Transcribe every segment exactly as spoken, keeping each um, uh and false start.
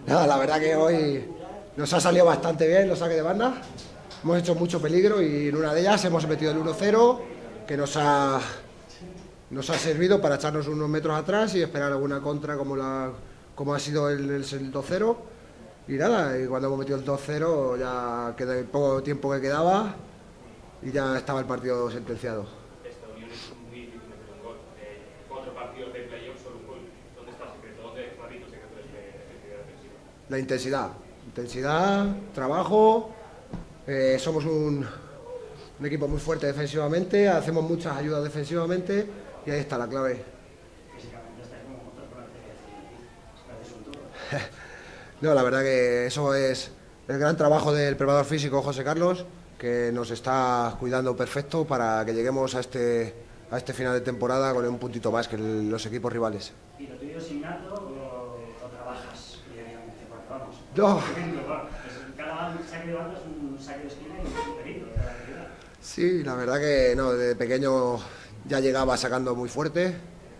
Nada, la verdad que hoy nos ha salido bastante bien los saques de banda. Hemos hecho mucho peligro y en una de ellas hemos metido el uno cero, que nos ha, nos ha servido para echarnos unos metros atrás y esperar alguna contra como, la, como ha sido el, el dos cero. Y nada, y cuando hemos metido el dos cero ya queda el poco tiempo que quedaba y ya estaba el partido sentenciado. Esta unión es muy difícil meter un gol. Eh, cuatro partidos de playoff, solo un gol. ¿Dónde está el secreto? ¿Dónde es Madrid el secreto de efectividad defensiva? La intensidad, intensidad, trabajo, eh, somos un, un equipo muy fuerte defensivamente, hacemos muchas ayudas defensivamente y ahí está la clave. Físicamente estáis como juntos por hacer un todo. No, la verdad que eso es el gran trabajo del preparador físico José Carlos, que nos está cuidando perfecto para que lleguemos a este, a este final de temporada con un puntito más que el, los equipos rivales. ¿Y lo tuyo es innato o, o trabajas diariamente? Porque vamos, No. cada saque de banda es un saque de esquina y un perito de la actividad. Sí, la verdad que no, desde pequeño ya llegaba sacando muy fuerte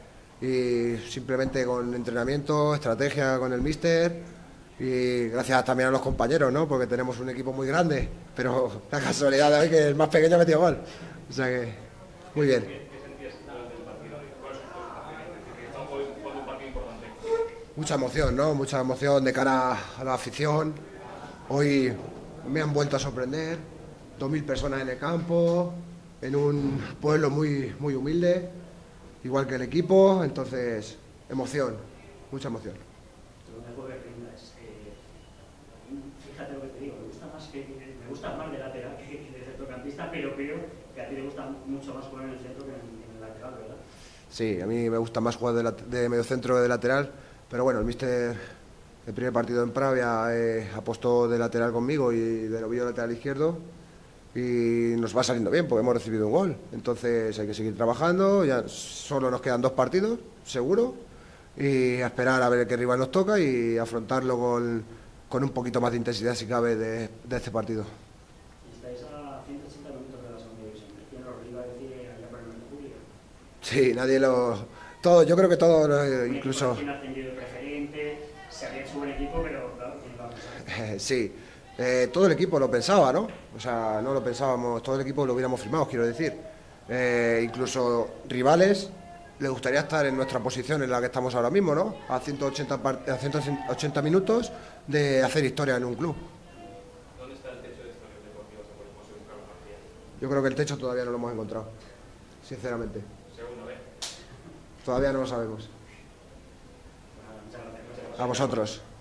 y simplemente con entrenamiento, estrategia con el míster y gracias también a los compañeros, ¿no? Porque tenemos un equipo muy grande, pero la casualidad de hoy que el más pequeño ha metido gol. O sea que, muy bien. ¿Qué sentías durante el partido? ¿Cuál es tu sensación? Hoy fue un partido importante. Mucha emoción, ¿no? Mucha emoción de cara a la afición. Hoy me han vuelto a sorprender. Dos mil personas en el campo, en un pueblo muy, muy humilde, igual que el equipo. Entonces, emoción, mucha emoción. Lo único que rindas, eh, fíjate lo que te digo, me gusta más, que, me gusta más de lateral que, que de centrocampista, pero creo que a ti te gusta mucho más jugar en el centro que en, en el lateral, ¿verdad? Sí, a mí me gusta más jugar de, la, de mediocentro que de lateral, pero bueno, el míster, el primer partido en Pravia, eh, apostó de lateral conmigo y de novillo lateral izquierdo y nos va saliendo bien porque hemos recibido un gol. Entonces hay que seguir trabajando, ya solo nos quedan dos partidos, seguro, y a esperar a ver qué rival nos toca y afrontarlo con, con un poquito más de intensidad si cabe de, de este partido. Y estáis a ciento ochenta minutos de la segunda división. ¿Quién os iba a decir allá por el momento público? Sí, nadie lo... Todo, yo creo que todo, eh, incluso... ¿Quién ha ascendido de preferente? Se había hecho buen equipo, pero claro, ¿quién lo ha pensado? Eh, sí, eh, todo el equipo lo pensaba, ¿no? O sea, no lo pensábamos, todo el equipo lo hubiéramos firmado, quiero decir. Eh, incluso rivales les gustaría estar en nuestra posición en la que estamos ahora mismo, ¿no? A ciento ochenta, part- a ciento ochenta minutos de hacer historia en un club. ¿Dónde está el techo de historias deportivas que podemos buscar un partido? Yo creo que el techo todavía no lo hemos encontrado, sinceramente. Segunda vez. Todavía no lo sabemos. Muchas gracias. A vosotros.